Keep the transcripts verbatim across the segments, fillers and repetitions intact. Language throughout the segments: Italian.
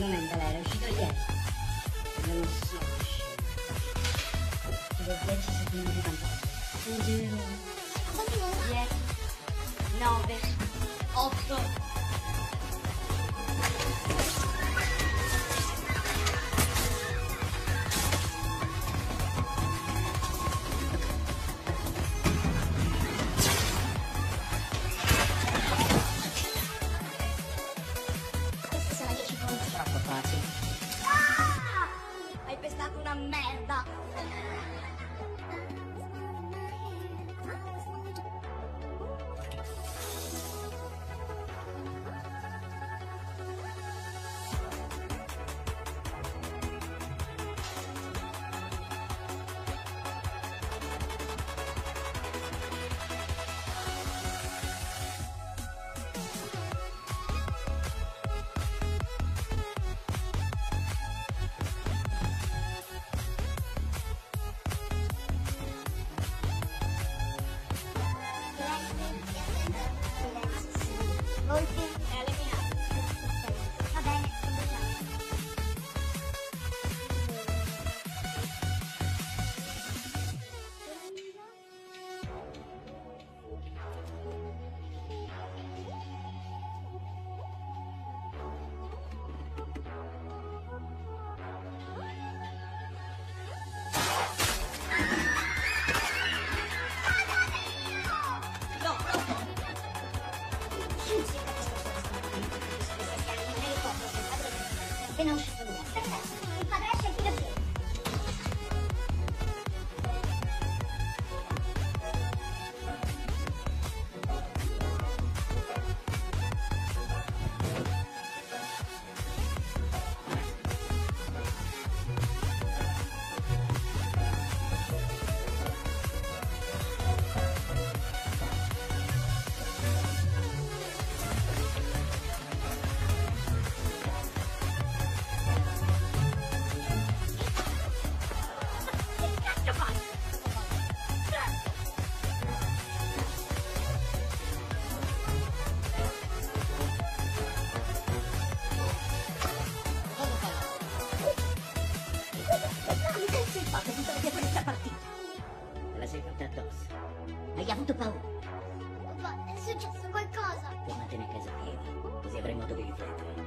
momento lei era uscito ieri. Io non sono uscito. Chiedo dieci secondi di vantaggio. Leggero. dieci, nove, otto. Troppo facile. Ah! Hai pestato una merda! Volpi è eliminato. Va bene, appena uscito lui. Perfetto, il padre esce e tira piede. Te la sei fatta addosso. Hai avuto paura. Papà, è successo qualcosa. Tornatene a casa piedi, così avrai modo di riflettere.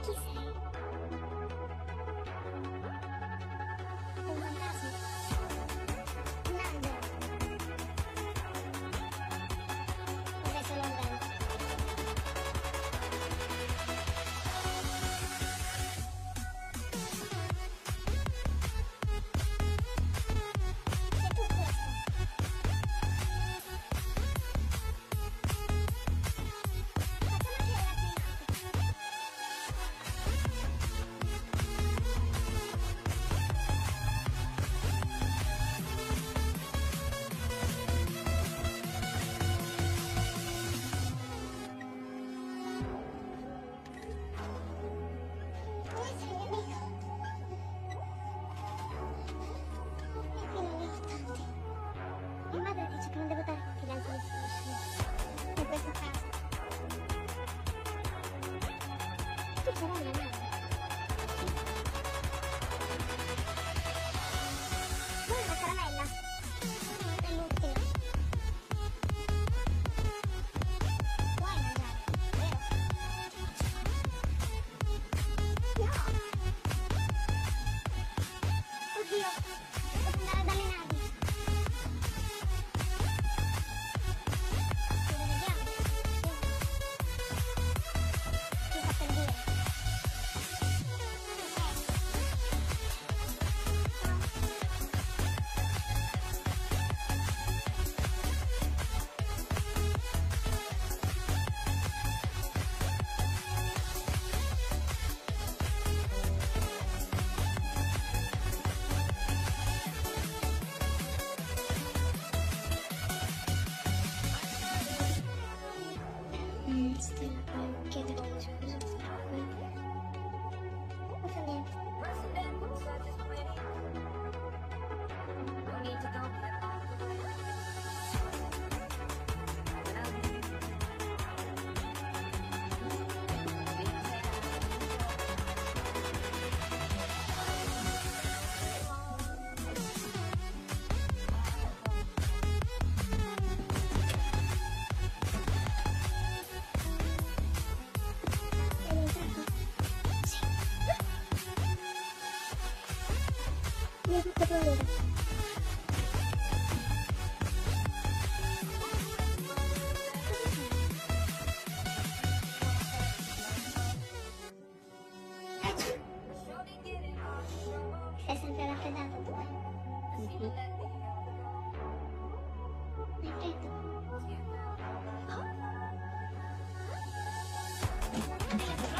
Chi sei? Un fantasma? Un angelo? O sei solo un vento? Sei tu questo? Facciamo anche le Come sei, mio amico? E qui non ne ho tanti. Mia madre dice che non devo dare confidenza a nessuno. In questo caso. Tu sarai mia madre. Vuoi una caramella? È l'ultima. Puoi mangiare, vero? No! Oddio, devo andare ad allenarmi. Ci rivediamo? Sì. Ti fa per dire. Mm, Stella, volevo chiederti scusa. Non fa niente. È entrato? Sì. Mi ha fatto paura. Cosa fai? Ecco. Sei sempre raffreddato tu, eh? Hai freddo? Oh.